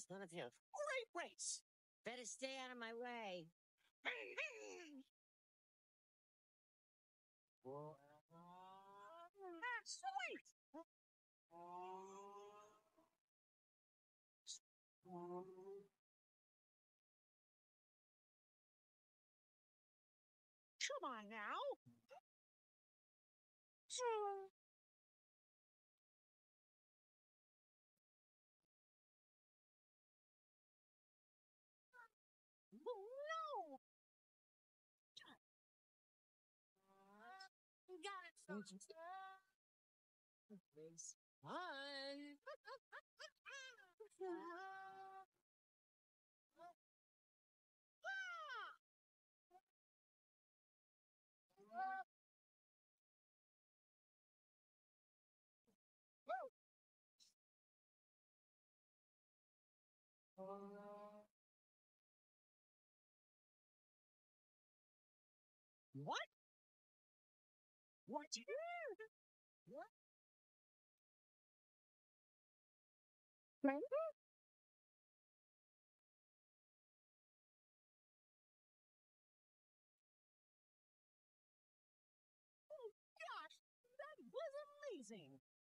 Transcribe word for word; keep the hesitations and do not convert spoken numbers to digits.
gonna be a great race. Better stay out of my way. Sweet! Come on now. No! You got it, Sergeant. It's fun. What? What? What? Oh gosh, that was amazing.